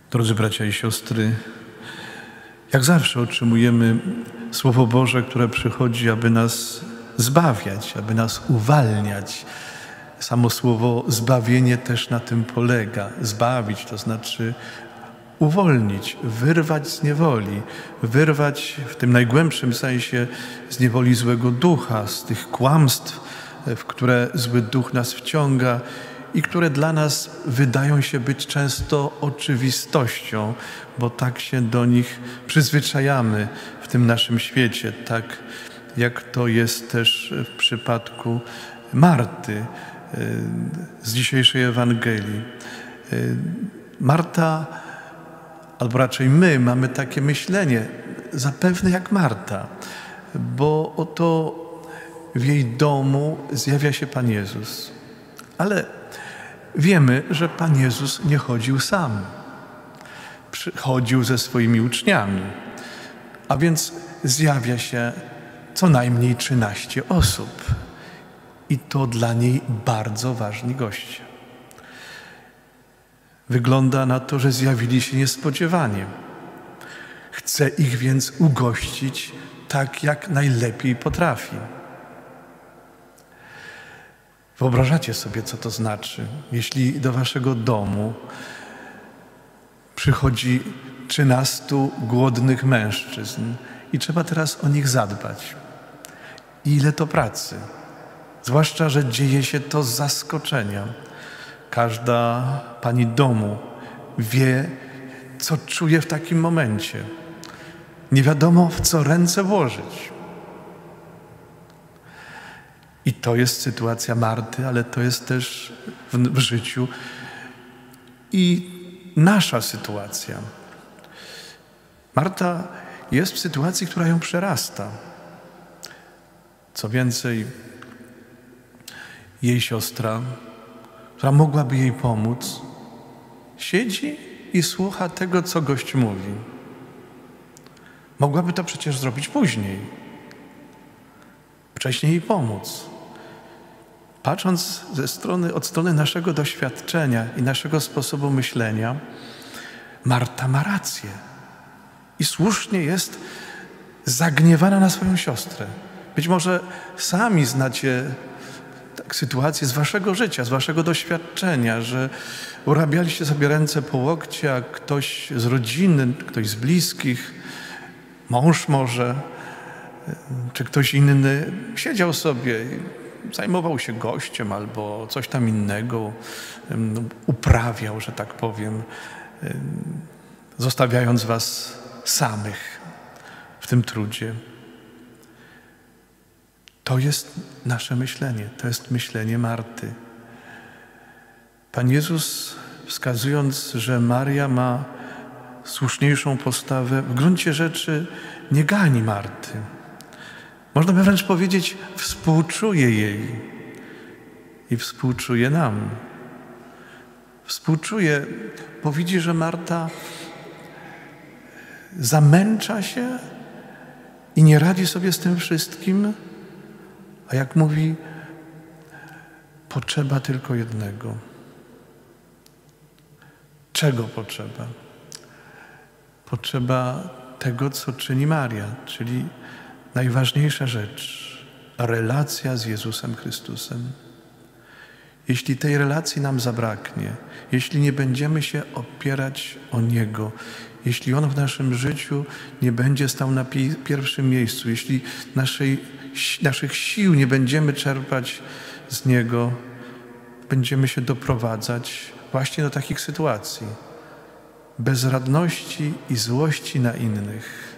Drodzy bracia i siostry, jak zawsze otrzymujemy Słowo Boże, które przychodzi, aby nas zbawiać, aby nas uwalniać. Samo słowo zbawienie też na tym polega. Zbawić to znaczy uwolnić, wyrwać z niewoli, wyrwać w tym najgłębszym sensie z niewoli złego ducha, z tych kłamstw, w które zły duch nas wciąga i które dla nas wydają się być często oczywistością, bo tak się do nich przyzwyczajamy w tym naszym świecie, tak jak to jest też w przypadku Marty z dzisiejszej Ewangelii. Marta, albo raczej my mamy takie myślenie, zapewne jak Marta, bo oto w jej domu zjawia się Pan Jezus. Ale wiemy, że Pan Jezus nie chodził sam. Chodził ze swoimi uczniami. A więc zjawia się co najmniej 13 osób. I to dla niej bardzo ważni goście. Wygląda na to, że zjawili się niespodziewanie. Chce ich więc ugościć tak, jak najlepiej potrafi. Wyobrażacie sobie, co to znaczy, jeśli do waszego domu przychodzi 13 głodnych mężczyzn i trzeba teraz o nich zadbać. Ile to pracy, zwłaszcza, że dzieje się to z zaskoczenia. Każda pani domu wie, co czuje w takim momencie. Nie wiadomo, w co ręce włożyć. I to jest sytuacja Marty, ale to jest też w życiu i nasza sytuacja. Marta jest w sytuacji, która ją przerasta. Co więcej, jej siostra, która mogłaby jej pomóc, siedzi i słucha tego, co gość mówi. Mogłaby to przecież zrobić później. Wcześniej jej pomóc. Patrząc od strony naszego doświadczenia i naszego sposobu myślenia, Marta ma rację. I słusznie jest zagniewana na swoją siostrę. Być może sami znacie sytuację z waszego życia, z waszego doświadczenia, że urabialiście sobie ręce po łokcie, a ktoś z rodziny, ktoś z bliskich, mąż może, czy ktoś inny siedział sobie, zajmował się gościem albo coś tam innego, uprawiał, że tak powiem, zostawiając was samych w tym trudzie. To jest nasze myślenie, to jest myślenie Marty. Pan Jezus, wskazując, że Maria ma słuszniejszą postawę, w gruncie rzeczy nie gani Marty. Można by wręcz powiedzieć, współczuje jej i współczuje nam. Współczuje, bo widzi, że Marta zamęcza się i nie radzi sobie z tym wszystkim, a jak mówi, potrzeba tylko jednego. Czego potrzeba? Potrzeba tego, co czyni Maria, czyli najważniejsza rzecz, relacja z Jezusem Chrystusem. Jeśli tej relacji nam zabraknie, jeśli nie będziemy się opierać o Niego, jeśli On w naszym życiu nie będzie stał na pierwszym miejscu, jeśli naszych sił nie będziemy czerpać z Niego, będziemy się doprowadzać właśnie do takich sytuacji bezradności i złości na innych.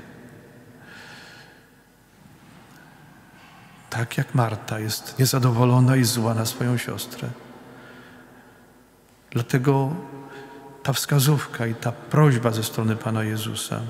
Tak jak Marta jest niezadowolona i zła na swoją siostrę. Dlatego ta wskazówka i ta prośba ze strony Pana Jezusa,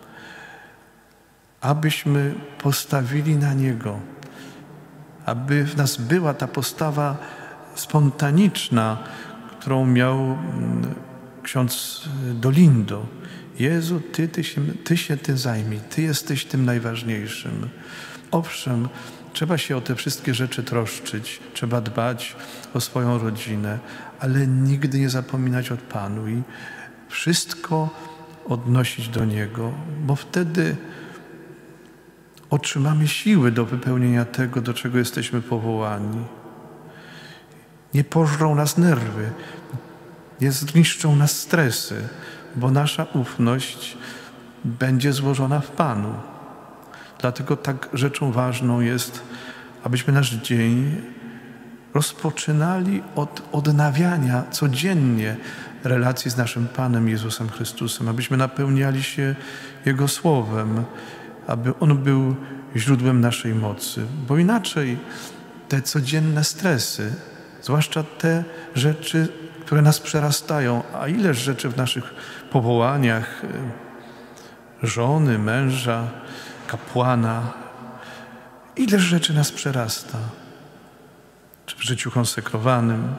abyśmy postawili na Niego, aby w nas była ta postawa spontaniczna, którą miał ksiądz Dolindo. Jezu, Ty się tym zajmij, Ty jesteś tym najważniejszym. Owszem, trzeba się o te wszystkie rzeczy troszczyć, trzeba dbać o swoją rodzinę, ale nigdy nie zapominać o Panu i wszystko odnosić do Niego, bo wtedy otrzymamy siły do wypełnienia tego, do czego jesteśmy powołani. Nie pożrą nas nerwy, nie zniszczą nas stresy, bo nasza ufność będzie złożona w Panu. Dlatego tak rzeczą ważną jest, abyśmy nasz dzień rozpoczynali od odnawiania codziennie relacji z naszym Panem Jezusem Chrystusem, abyśmy napełniali się Jego Słowem, aby On był źródłem naszej mocy, bo inaczej te codzienne stresy, zwłaszcza te rzeczy, które nas przerastają, a ileż rzeczy w naszych powołaniach żony, męża, kapłana, ileż rzeczy nas przerasta, czy w życiu konsekrowanym.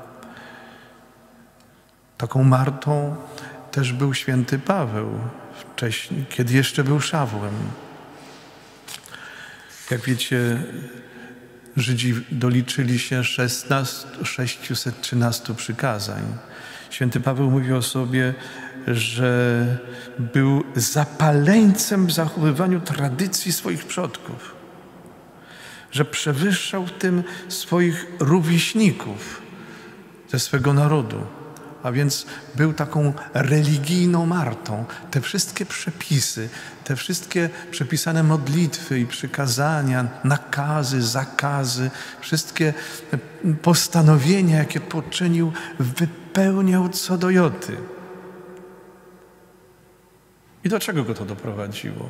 Taką Martą też był święty Paweł wcześniej, kiedy jeszcze był Szawłem. Jak wiecie, Żydzi doliczyli się 613 przykazań. Święty Paweł mówi o sobie, że był zapaleńcem w zachowywaniu tradycji swoich przodków, że przewyższał w tym swoich rówieśników ze swego narodu, a więc był taką religijną Martą. Te wszystkie przepisy, te wszystkie przepisane modlitwy i przykazania, nakazy, zakazy, wszystkie postanowienia, jakie poczynił, wypełniał co do joty. I do czego go to doprowadziło?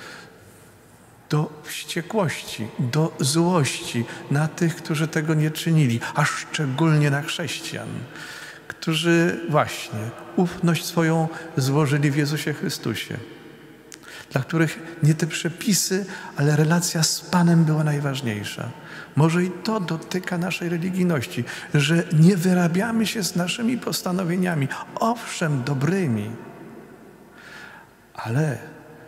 Do wściekłości, do złości na tych, którzy tego nie czynili, a szczególnie na chrześcijan, którzy właśnie ufność swoją złożyli w Jezusie Chrystusie, dla których nie te przepisy, ale relacja z Panem była najważniejsza. Może i to dotyka naszej religijności, że nie wyrabiamy się z naszymi postanowieniami, owszem, dobrymi, ale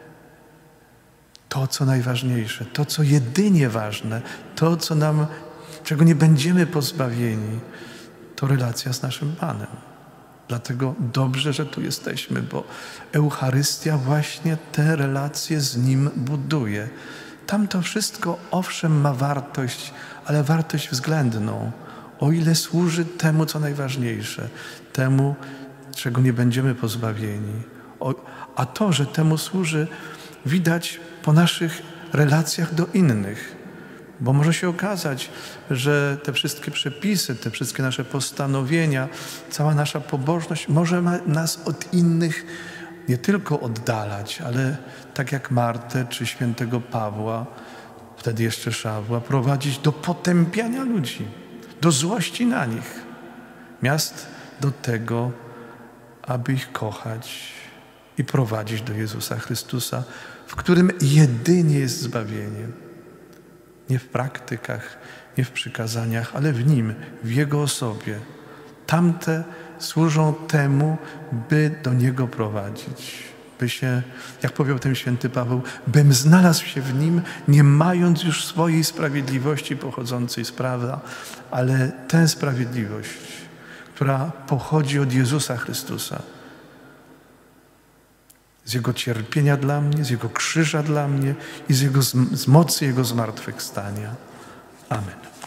to, co najważniejsze, to, co jedynie ważne, to, czego nie będziemy pozbawieni, to relacja z naszym Panem. Dlatego dobrze, że tu jesteśmy, bo Eucharystia właśnie te relacje z Nim buduje. Tam to wszystko, owszem, ma wartość, ale wartość względną, o ile służy temu, co najważniejsze, temu, czego nie będziemy pozbawieni. A to, że temu służy, widać po naszych relacjach do innych. Bo może się okazać, że te wszystkie przepisy, te wszystkie nasze postanowienia, cała nasza pobożność może nas od innych nie tylko oddalać, ale tak jak Martę czy świętego Pawła, wtedy jeszcze Szawła, prowadzić do potępiania ludzi, do złości na nich, miast do tego, aby ich kochać i prowadzić do Jezusa Chrystusa, w którym jedynie jest zbawienie. Nie w praktykach, nie w przykazaniach, ale w Nim, w Jego osobie. Tamte służą temu, by do Niego prowadzić. By się, jak powiedział ten święty Paweł, bym znalazł się w Nim, nie mając już swojej sprawiedliwości pochodzącej z prawa, ale tę sprawiedliwość, która pochodzi od Jezusa Chrystusa. Z Jego cierpienia dla mnie, z Jego krzyża dla mnie i z mocy Jego zmartwychwstania. Amen.